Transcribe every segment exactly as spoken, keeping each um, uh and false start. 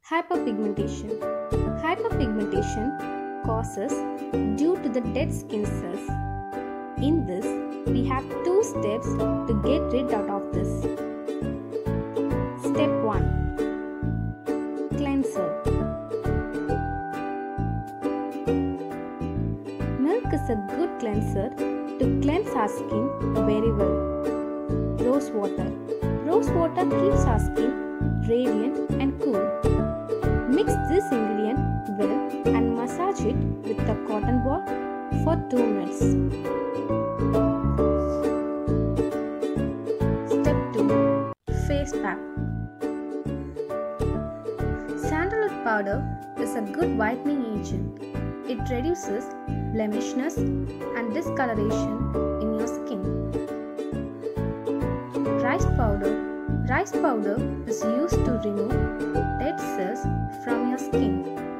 Hyperpigmentation. Hyperpigmentation causes due to the dead skin cells. In this, we have two steps to get rid out of this. Step one. Cleanser. Milk is a good cleanser to cleanse our skin very well. Rose water. Rose water keeps our skin radiant and cool. Mix this ingredient well and massage it with a cotton ball for two minutes. Step two. Face pack. Sandalwood powder is a good whitening agent. It reduces blemishness and discoloration in your skin. Rice powder. Rice powder is used to remove dead cells from your skin.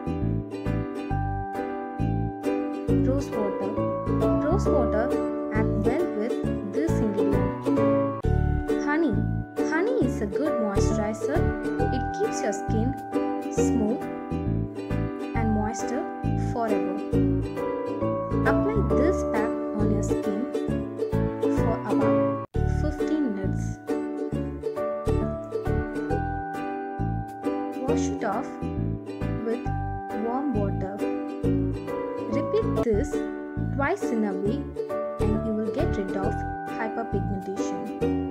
Rose water. Rose water acts well with this ingredient. Honey. Honey is a good moisturizer. It keeps your skin smooth and moisture forever. Apply this pack on your skin for about fifteen minutes. Wash it off with warm water. Repeat this twice in a week and you will get rid of hyperpigmentation.